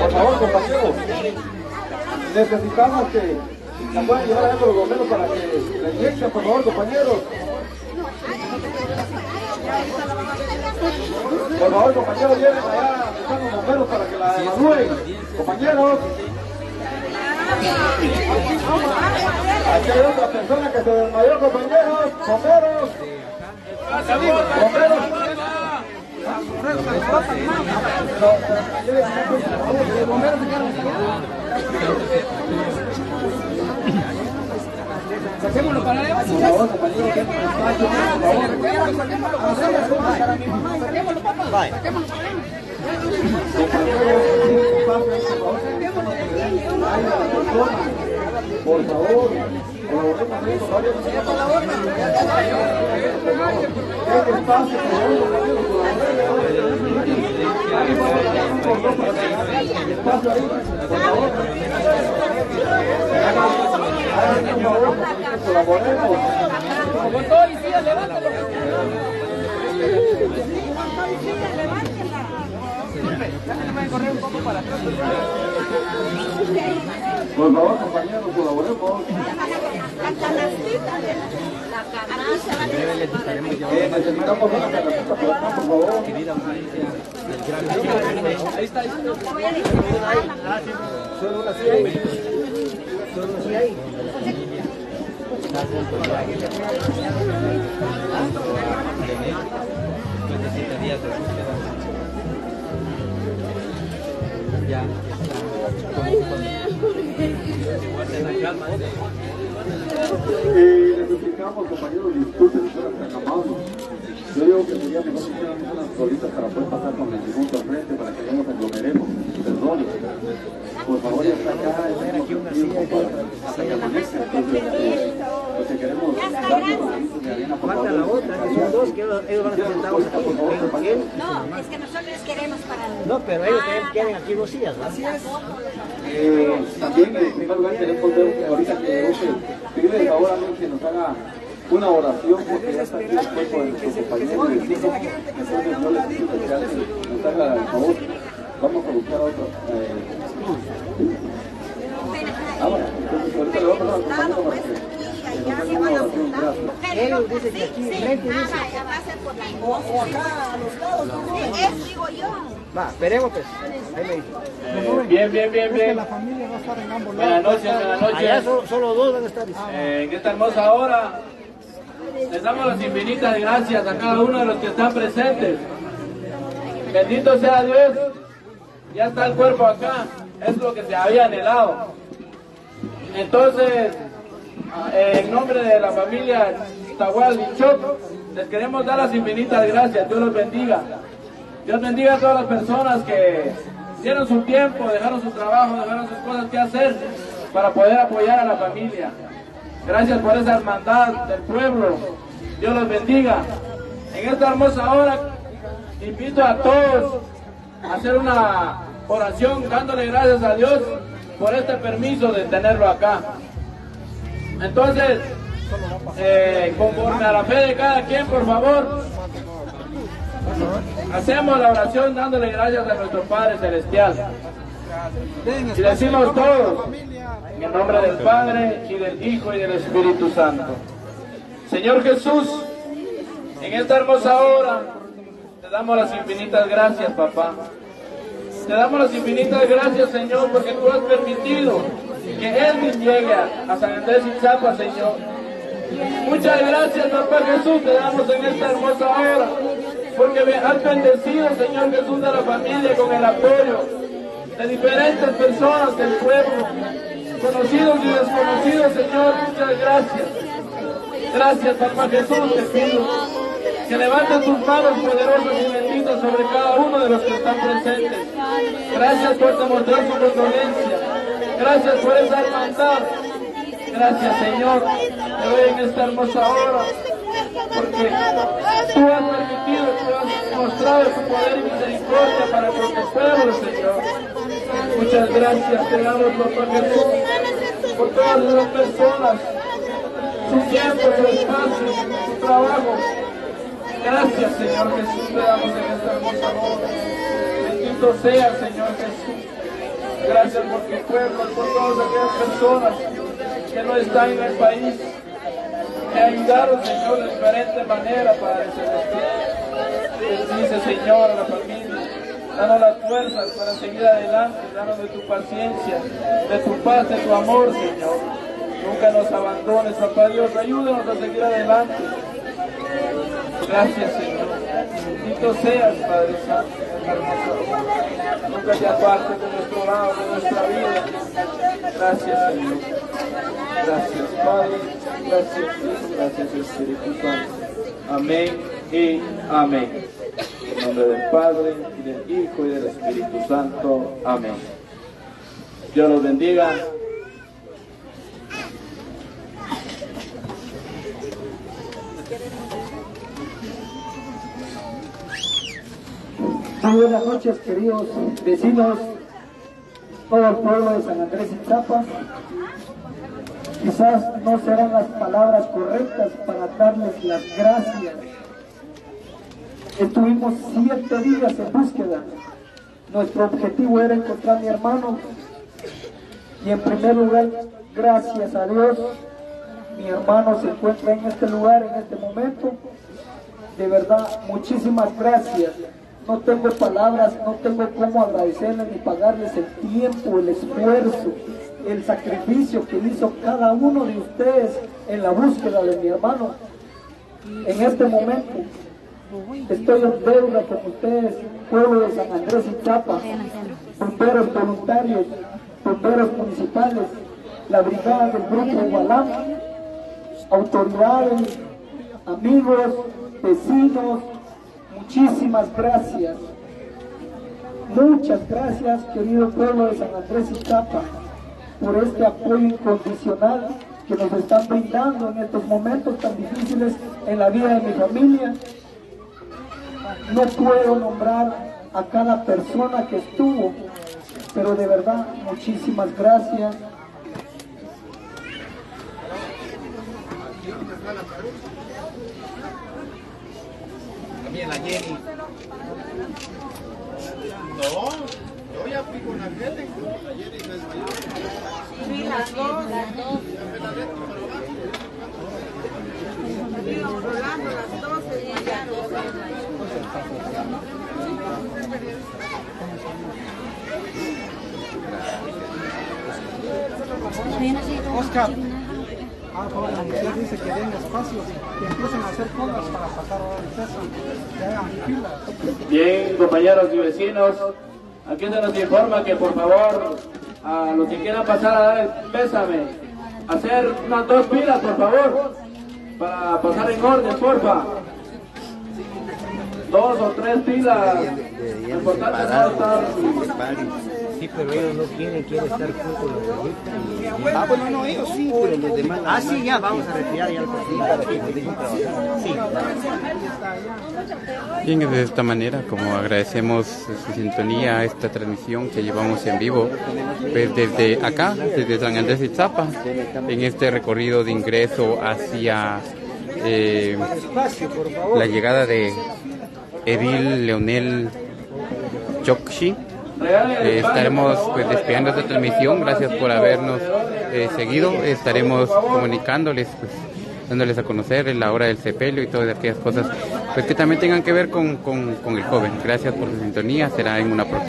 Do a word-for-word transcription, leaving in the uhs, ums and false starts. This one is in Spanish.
Por favor, compañeros, necesitamos que la puedan llevar allá con los bomberos para que la inyecten, por favor, compañeros. Por favor, compañeros, lleven allá a los bomberos para que la evalúen. Compañeros. Aquí hay otra persona que se desmayó, compañeros. Bomberos. Bomberos. Saquémoslo para allá. Por favor, colaboremos. Con todo y silla, levántalo. Déjenme correr un poco para atrás. Por favor, compañeros, colaboremos. Eh, necesitamos una canastita por acá, por favor. Ahí está, ahí está. Solo una silla ahí. Solo una silla ahí. Ya. Eh, necesitamos, compañeros, disculpen por el acamado. Yo digo que sería mejor que hicieran unas solitas para poder pasar con el segundo al frente para que no nos aglomeremos. Perdón. Por favor, ya está acá. Poner aquí una silla hasta que amanezca. Entonces, eh, lo que queremos darle los de arena, por favor. Falta la otra, que son dos, que ellos van a estar sentados aquí. No, es que nosotros queremos para... No, pero ellos quieren aquí dos sillas, ¿no? Así es. Eh, también, en primer lugar, queremos ver ahorita que use, pedirle el favor a alguien que nos haga una oración, porque ya está aquí el cuerpo de nuestro compañero. Entonces, yo les pido que alguien nos haga el favor. Vamos a buscar otro. Eh, ah, bueno, entonces ahorita le vamos a dar al compañero para que nos haga una oración. Gracias. Ellos dicen que aquí, frente dice. O acá a los lados, ¿no? Digo yo. Va, esperemos pues. Ahí me dice. Eh, bien, bien, bien, bien. La familia va a estar en ambos lados. Buenas noches, buenas noches. Allá solo, solo dos van a estar. Eh, en esta hermosa hora les damos las infinitas gracias a cada uno de los que están presentes. Bendito sea Dios. Ya está el cuerpo acá. Es lo que se había anhelado. Entonces, eh, en nombre de la familia Tahual y Choc, les queremos dar las infinitas gracias. Dios los bendiga. Dios bendiga a todas las personas que dieron su tiempo, dejaron su trabajo, dejaron sus cosas que hacer para poder apoyar a la familia. Gracias por esa hermandad del pueblo. Dios los bendiga. En esta hermosa hora invito a todos a hacer una oración dándole gracias a Dios por este permiso de tenerlo acá. Entonces, eh, conforme a la fe de cada quien, por favor, hacemos la oración dándole gracias a nuestro Padre Celestial. Y decimos todos, en el nombre del Padre, y del Hijo, y del Espíritu Santo. Señor Jesús, en esta hermosa hora, te damos las infinitas gracias, papá. Te damos las infinitas gracias, Señor, porque tú has permitido que Edwin llegue a San Andrés Itzapa, Señor. Muchas gracias, papá Jesús, te damos en esta hermosa hora, porque me has bendecido, Señor Jesús, de la familia con el apoyo de diferentes personas del pueblo, conocidos y desconocidos, Señor. Muchas gracias. Gracias, papá Jesús, te pido que levantes tus manos poderosas y benditas sobre cada uno de los que están presentes. Gracias por demostrar tu condolencia. Gracias por esa hermandad. Gracias, Señor, te doy en esta hermosa hora, porque tú has permitido, tú has mostrado tu poder y misericordia para con tu pueblo, Señor. Muchas gracias te damos, papá Jesús, por todas las personas, su tiempo, su espacio, su trabajo. Gracias, Señor Jesús, te damos en esta hermosa hora. Bendito sea, Señor Jesús. Gracias por tu pueblo, por todas aquellas personas que no están en el país, que ayudaron, Señor, de diferente manera, Padre Celestial. Bendice, Señor, a la familia. Danos las fuerzas para seguir adelante. Danos de tu paciencia, de tu paz, de tu amor, Señor. Nunca nos abandones, papá Dios. Ayúdanos a seguir adelante. Gracias, Señor. Bendito seas, Padre Santo. Nunca te apartes de nuestro lado, de nuestra vida. Gracias, Señor. Gracias, Padre. Gracias, Hijo. Gracias, Espíritu Santo. Amén y amén. En nombre del Padre, y del Hijo, y del Espíritu Santo. Amén. Dios los bendiga. Muy buenas noches, queridos vecinos, todo el pueblo de San Andrés Itzapa. Quizás no serán las palabras correctas para darles las gracias. Estuvimos siete días en búsqueda. Nuestro objetivo era encontrar a mi hermano. Y en primer lugar, gracias a Dios, mi hermano se encuentra en este lugar, en este momento. De verdad, muchísimas gracias. No tengo palabras, no tengo cómo agradecerles ni pagarles el tiempo, el esfuerzo, el sacrificio que hizo cada uno de ustedes en la búsqueda de mi hermano. En este momento estoy en deuda con ustedes, pueblo de San Andrés Itzapa, bomberos voluntarios, bomberos municipales, la brigada del grupo Gualam, autoridades, amigos, vecinos. Muchísimas gracias, muchas gracias, querido pueblo de San Andrés Itzapa, por este apoyo incondicional que nos están brindando en estos momentos tan difíciles en la vida de mi familia. No puedo nombrar a cada persona que estuvo, pero de verdad, muchísimas gracias. También la Jenny. No, yo ya fui con la gente, la Jenny se desmayó. Sí, las dos. Las dos. Íbamos volando las dos se desmayaron. Oscar, ah, por la mujer dice que den espacios, que empiecen a hacer colas para pasar ahora el peso, que hagan filas. Bien, compañeros y vecinos, aquí se nos informa que por favor, a los que quieran pasar a dar el pésame, hacer unas dos filas, por favor, para pasar en orden, porfa. Dos o tres filas. Lo importante es no estar... Sí, pero ellos no quieren, quieren estar juntos los de Ah, bueno, no, ellos sí, pero los demás. Ah, sí, ya, vamos a retirar ya el partido. Sí. Bien, de esta manera, como agradecemos su sintonía a esta transmisión que llevamos en vivo, pues desde acá, desde San Andrés Itzapa, en este recorrido de ingreso hacia eh, la llegada de Edil Leonel Chokshi. Eh, estaremos pues despidiendo esta transmisión. Gracias por habernos eh, seguido. Estaremos comunicándoles, pues, dándoles a conocer la hora del sepelio y todas aquellas cosas pues que también tengan que ver con, con, con el joven. Gracias por su sintonía. Será en una próxima.